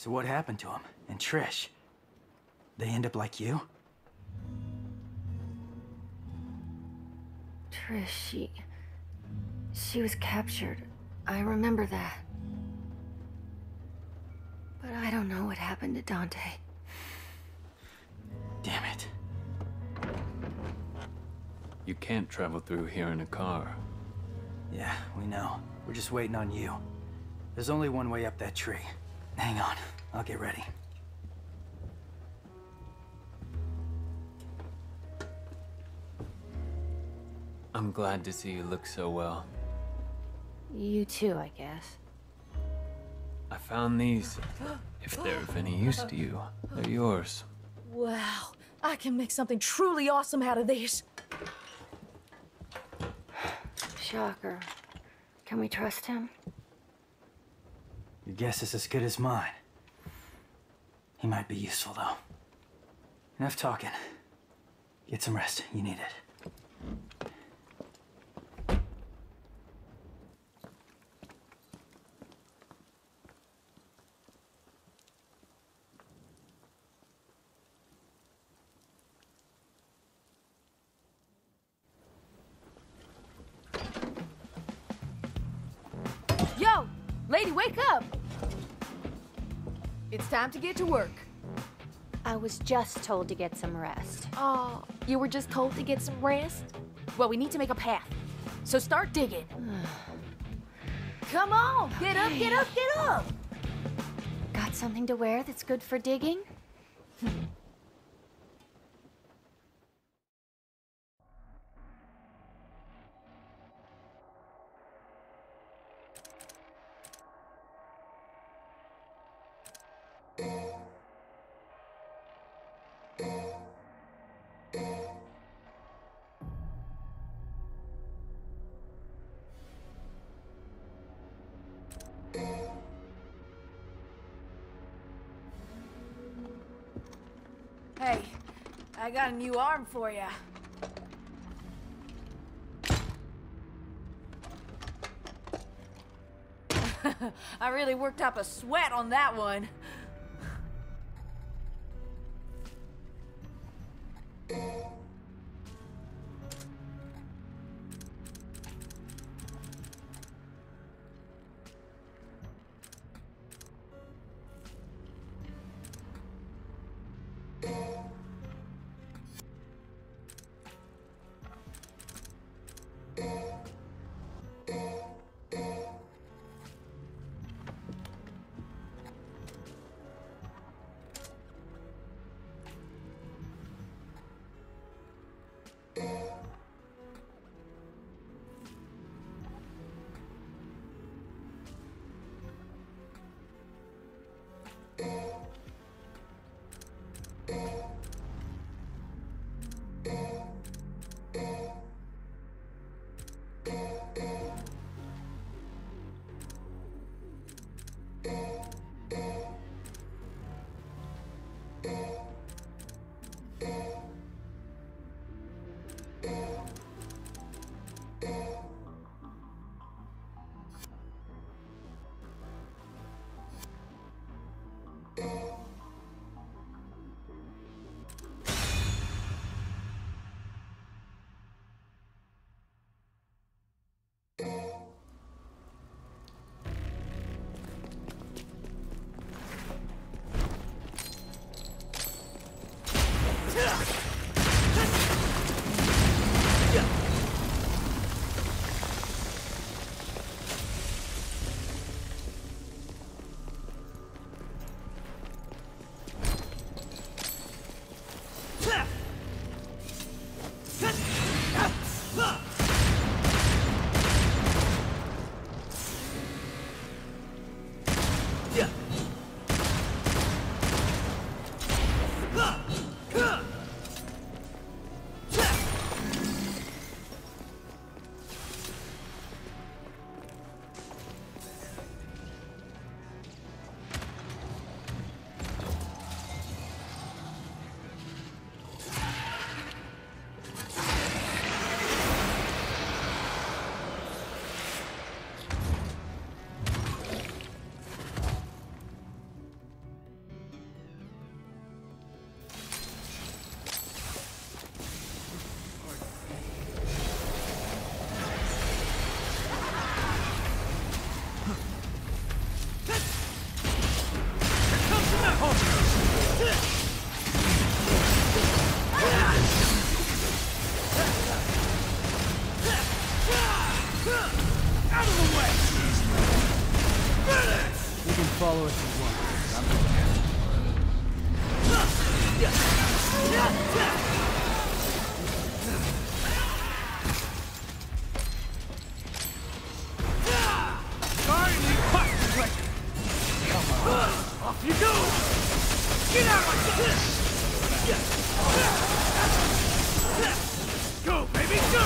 So what happened to him? And Trish? They end up like you? Trish, she was captured. I remember that. But I don't know what happened to Dante. Damn it. You can't travel through here in a car. Yeah, we know. We're just waiting on you. There's only one way up that tree. Hang on, I'll get ready. I'm glad to see you look so well. You too, I guess. I found these. If they're of any use to you, they're yours. Wow, I can make something truly awesome out of these. Shocker. Can we trust him? Your guess is as good as mine. He might be useful, though. Enough talking. Get some rest. You need it. Yo, lady, wake up! It's time to get to work. I was just told to get some rest. Oh, you were just told to get some rest? Well, we need to make a path. So start digging. Come on, get up, get up, get up! Got something to wear that's good for digging? Hey, I got a new arm for you. I really worked up a sweat on that one. Off you go! Get out of my Go, baby, go!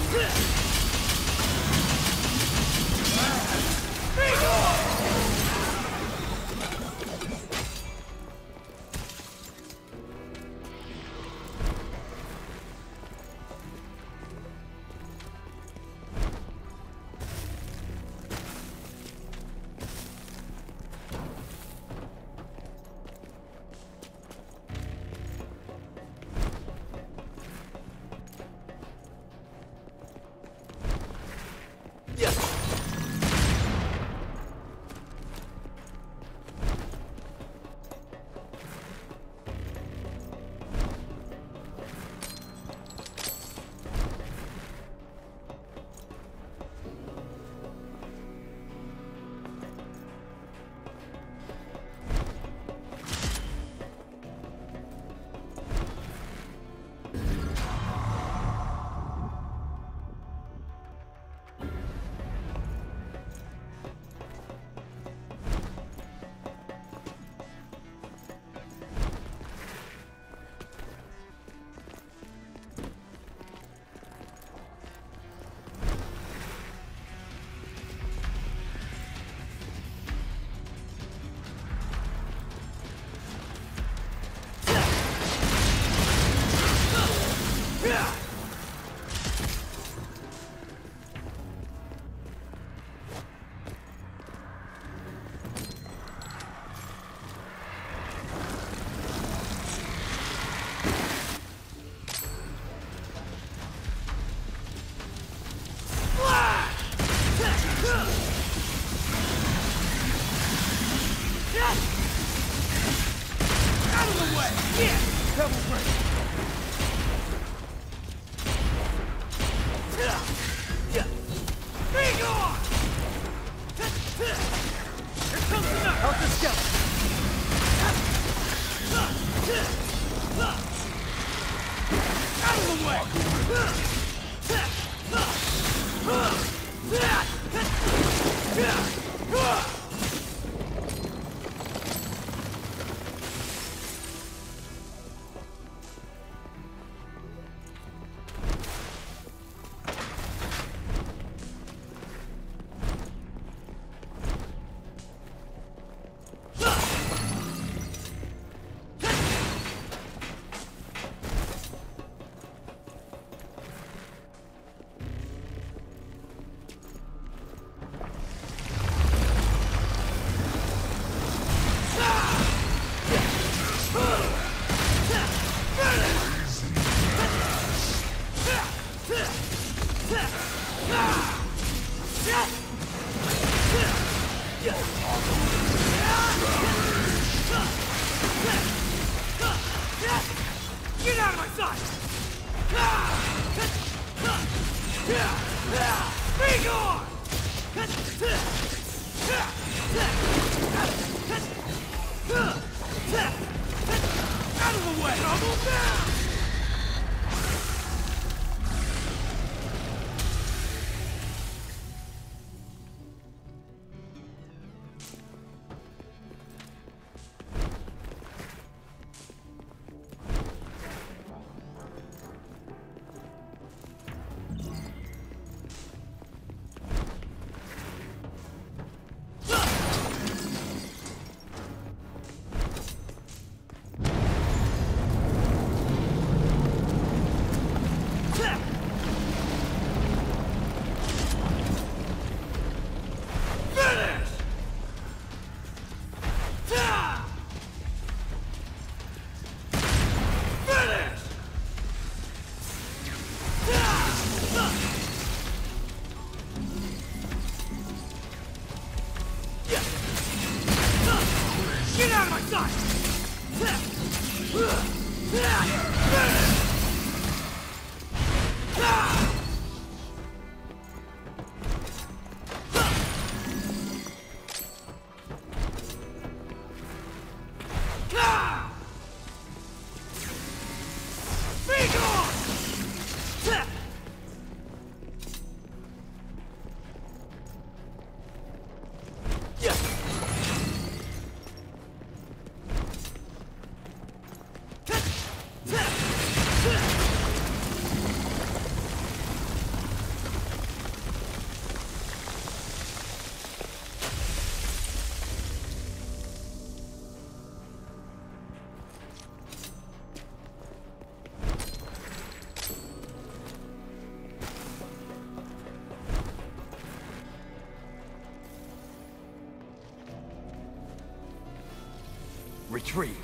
Out of the way! Yeah! Double break! Be gone! Here comes the knife! Helter Skelter! Out of the way! Get out of my sight! Be gone! Out of the way! Double down! Be gone! Retreat.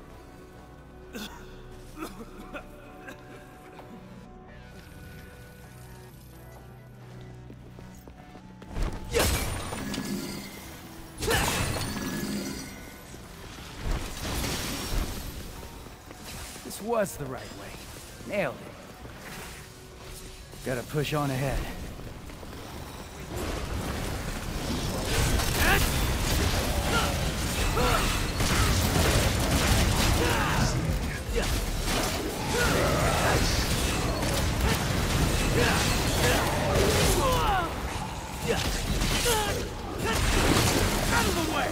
This was the right way. Nailed it. Gotta push on ahead. Out of the way!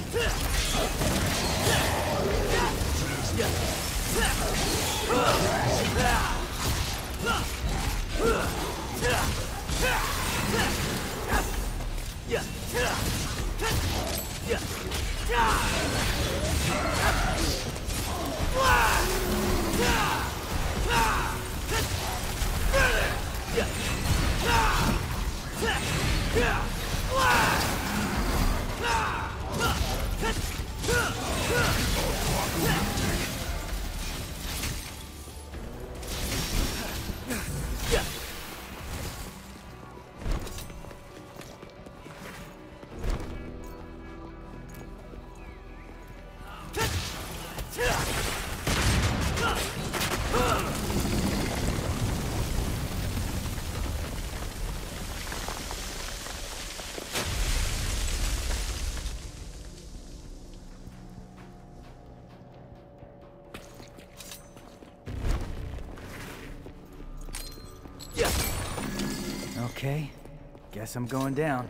Okay, guess I'm going down.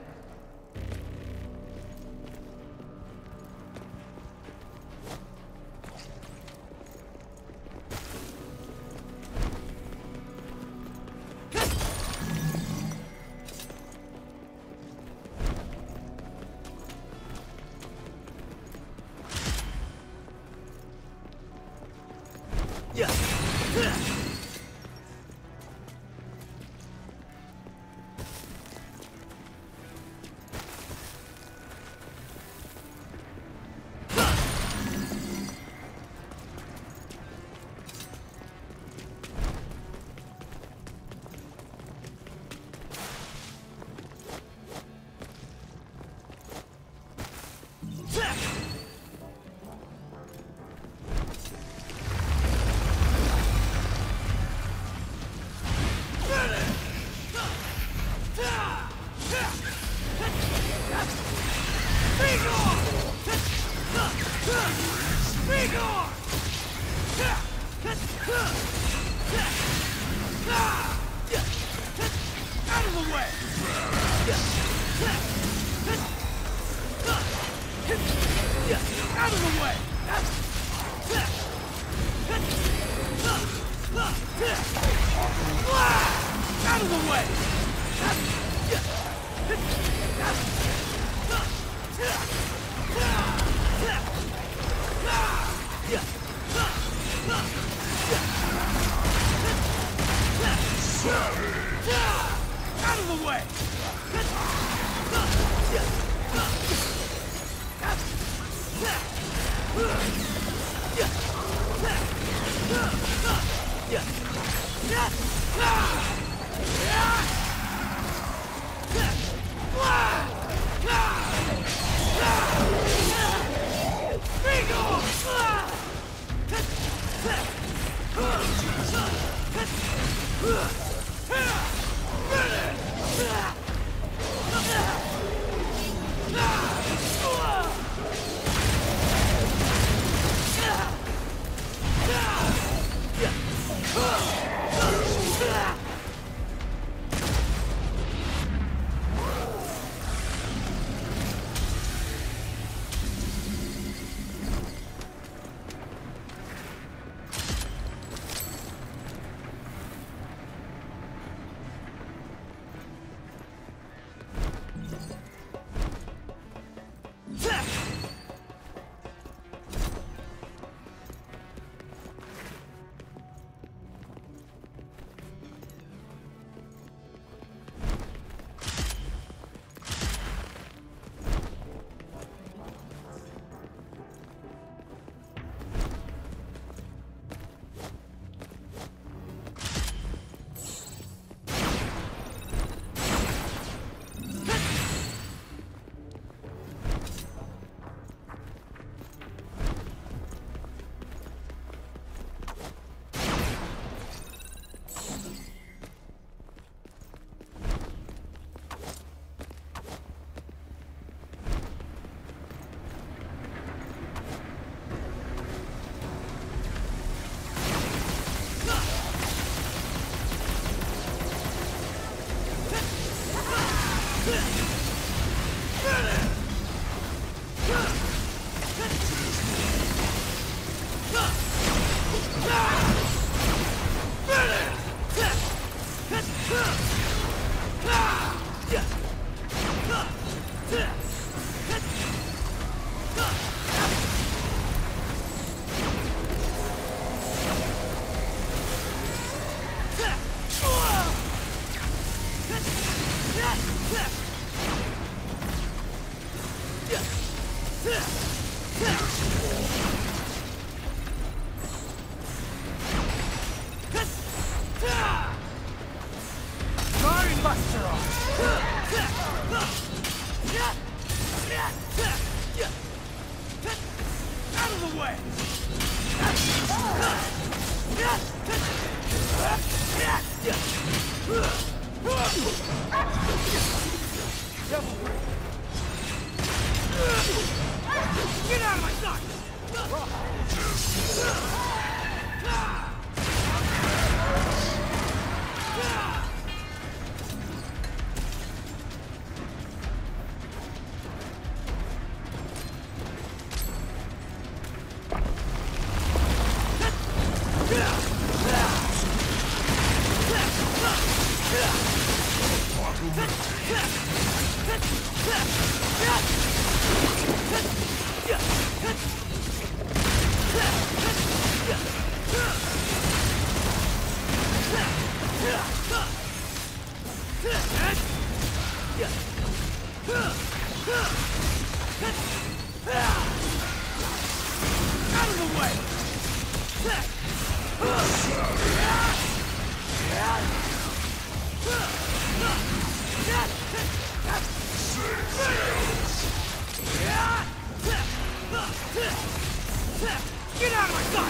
Guard Buster off! Out of the way! Get out of my sight! Out of the way! Get out of my sight!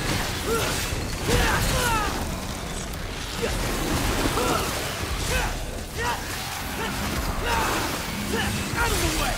Out of the way!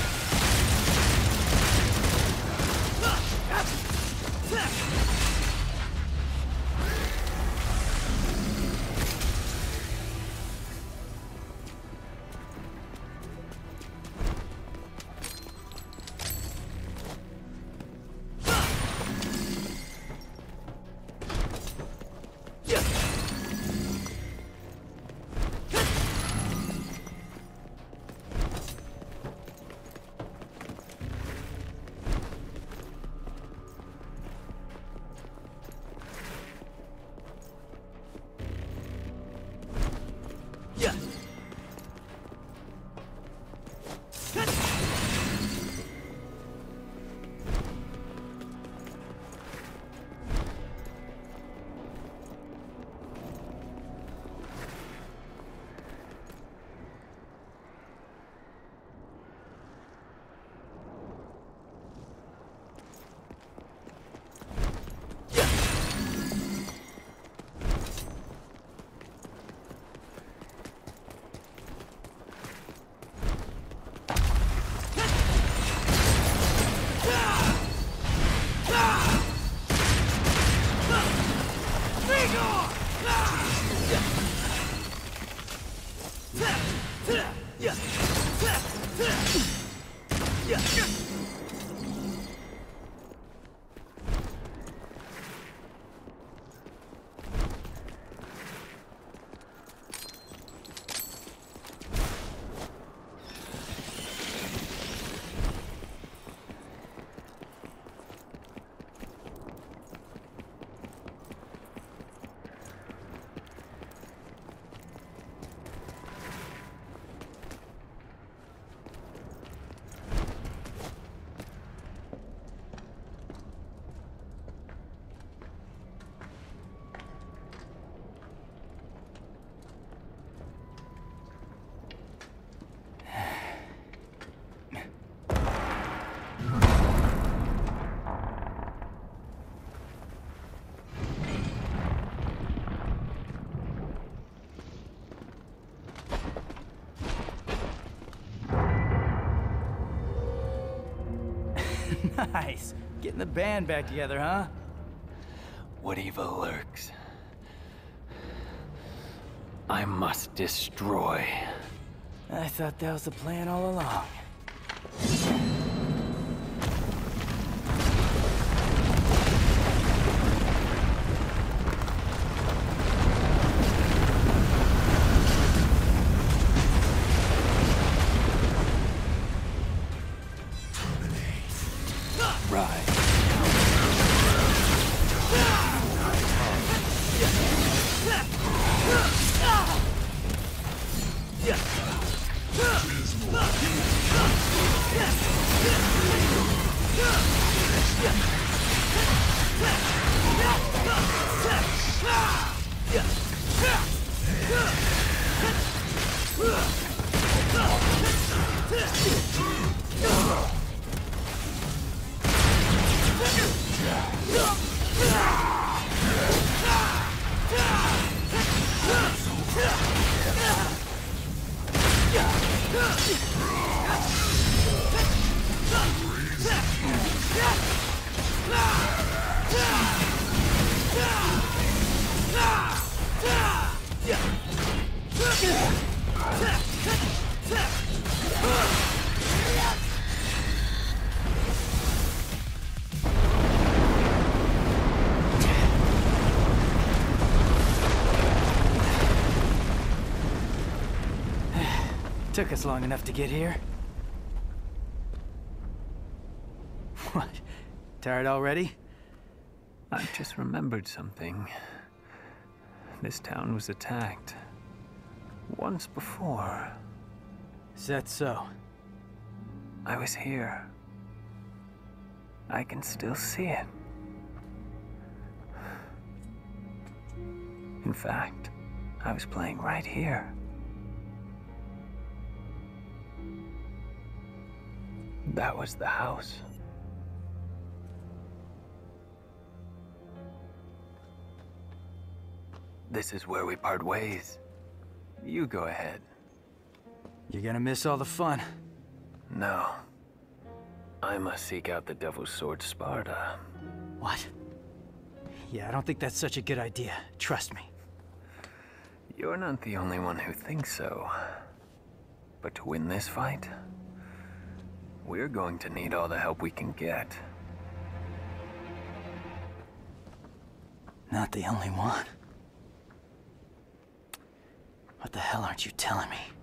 Nice. Getting the band back together, huh? What evil lurks? I must destroy. I thought that was the plan all along. Right. Took us long enough to get here. What? Tired already? I've just remembered something. This town was attacked. Once before. Is that so? I was here. I can still see it. In fact, I was playing right here. That was the house. This is where we part ways. You go ahead. You're gonna miss all the fun. No. I must seek out the Devil's Sword Sparda. What? Yeah, I don't think that's such a good idea. Trust me. You're not the only one who thinks so. But to win this fight, we're going to need all the help we can get. Not the only one. What the hell aren't you telling me?